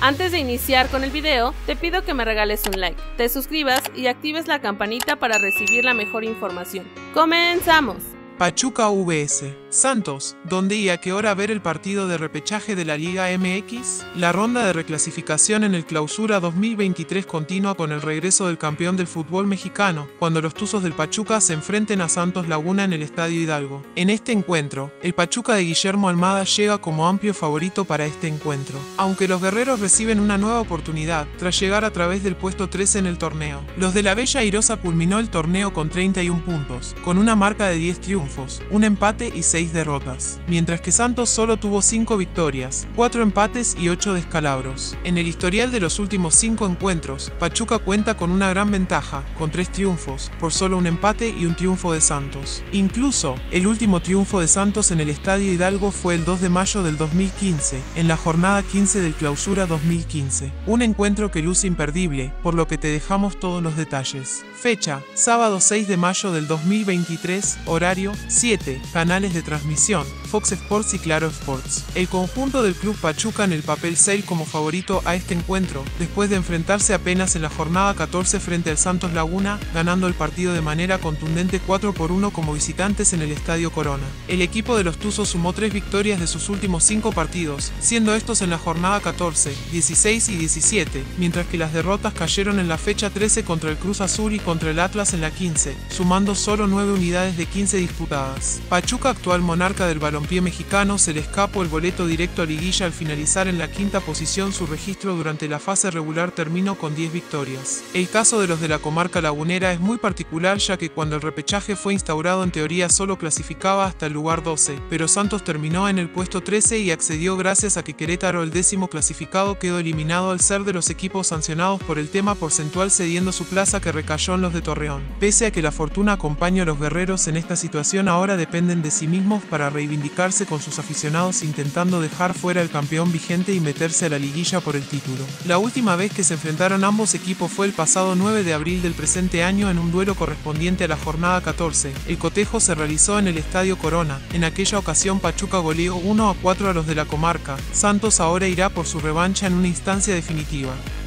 Antes de iniciar con el video, te pido que me regales un like, te suscribas y actives la campanita para recibir la mejor información. ¡Comenzamos! Pachuca vs Santos, ¿dónde y a qué hora ver el partido de repechaje de la Liga MX? La ronda de reclasificación en el Clausura 2023 continúa con el regreso del campeón del fútbol mexicano, cuando los Tuzos del Pachuca se enfrenten a Santos Laguna en el Estadio Hidalgo. En este encuentro, el Pachuca de Guillermo Almada llega como amplio favorito para este encuentro, aunque los guerreros reciben una nueva oportunidad tras llegar a través del puesto 13 en el torneo. Los de la Bella Airosa culminó el torneo con 31 puntos, con una marca de 10 triunfos, un empate y 6 derrotas, mientras que Santos solo tuvo 5 victorias, 4 empates y 8 descalabros. En el historial de los últimos 5 encuentros, Pachuca cuenta con una gran ventaja, con 3 triunfos, por solo un empate y un triunfo de Santos. Incluso, el último triunfo de Santos en el Estadio Hidalgo fue el 2 de mayo del 2015, en la jornada 15 del Clausura 2015. Un encuentro que luce imperdible, por lo que te dejamos todos los detalles. Fecha, sábado 6 de mayo del 2023, horario, 7, canales de transmisión, Fox Sports y Claro Sports. El conjunto del Club Pachuca en el papel 6 como favorito a este encuentro, después de enfrentarse apenas en la jornada 14 frente al Santos Laguna, ganando el partido de manera contundente 4-1 como visitantes en el Estadio Corona. El equipo de los Tuzos sumó 3 victorias de sus últimos 5 partidos, siendo estos en la jornada 14, 16 y 17, mientras que las derrotas cayeron en la fecha 13 contra el Cruz Azul y contra el Atlas en la 15, sumando solo 9 unidades de 15 disputadas. Pachuca, actual monarca del balompié mexicano, se le escapó el boleto directo a liguilla al finalizar en la quinta posición. Su registro durante la fase regular terminó con 10 victorias. El caso de los de la comarca lagunera es muy particular, ya que cuando el repechaje fue instaurado en teoría solo clasificaba hasta el lugar 12, pero Santos terminó en el puesto 13 y accedió gracias a que Querétaro, el 10º clasificado, quedó eliminado al ser de los equipos sancionados por el tema porcentual, cediendo su plaza que recayó en los de Torreón. Pese a que la fortuna acompaña a los guerreros en esta situación, ahora dependen de sí mismos para reivindicarse con sus aficionados, intentando dejar fuera al campeón vigente y meterse a la liguilla por el título. La última vez que se enfrentaron ambos equipos fue el pasado 9 de abril del presente año en un duelo correspondiente a la jornada 14. El cotejo se realizó en el Estadio Corona. En aquella ocasión Pachuca goleó 1-4 a los de la comarca. Santos ahora irá por su revancha en una instancia definitiva.